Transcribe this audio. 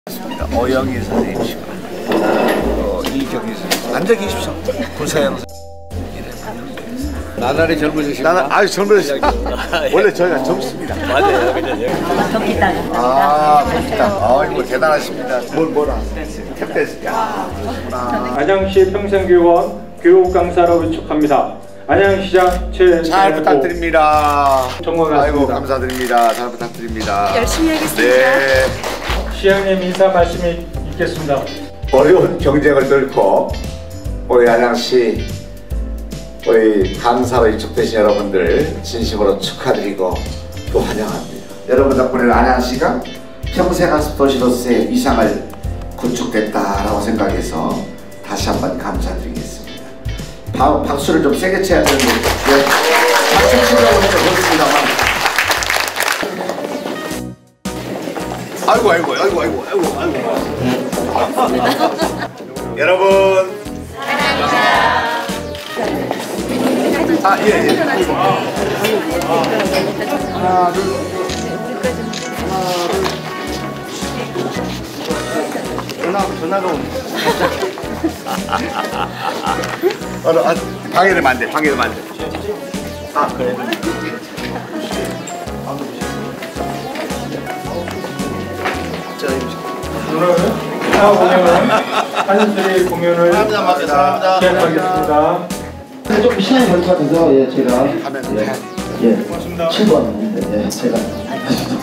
어영희 선생님이시고 이경희 선생님. 앉아 계십시오. 고사양 나날이 젊으십니다. 나는 아주 젊으십니다. 원래 저희가 젊습니다. 맞아요. 그냥 덕기다. 덕기다. 아이고 대단하십니다. 뭐라? 탭댄스. 야, 안양시 평생교원 교육 강사로 위촉합니다. 안양시장 잘 부탁드립니다. 정관같습니다. 아이고 감사드립니다. 잘 부탁드립니다. 열심히 하겠습니다. 네. 시장님 인사 말씀이 있겠습니다. 어려운 경쟁을 뚫고 우리 안양시 우리 강사로 위촉되신 여러분들 진심으로 축하드리고 또 환영합니다. 여러분 덕분에 안양시가 평생학습 도시로서의 위상을 구축됐다라고 생각해서 다시 한번 감사드리겠습니다. 박수를 좀 세게 쳐야 되는데 박수 치려고 해서 그렇습니다만 아이고. 여러분. 예. 하나, 둘. 전화가 오네. 방해되면 안 돼. 그래. 오늘 사업 운영은 한수리 공연을 시작하겠습니다. 좀 시간이 걸릴 것 같아서 제가 고맙습니다. 7번 제가